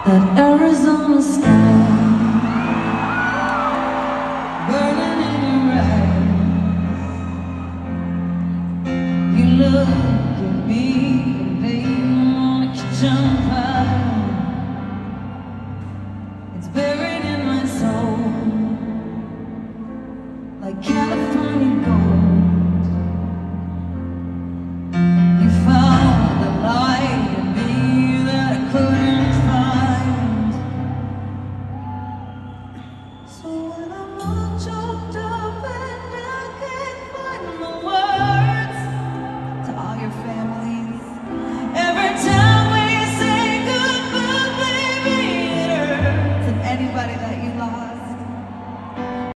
That Arizona sky burning in your eyes. You look at me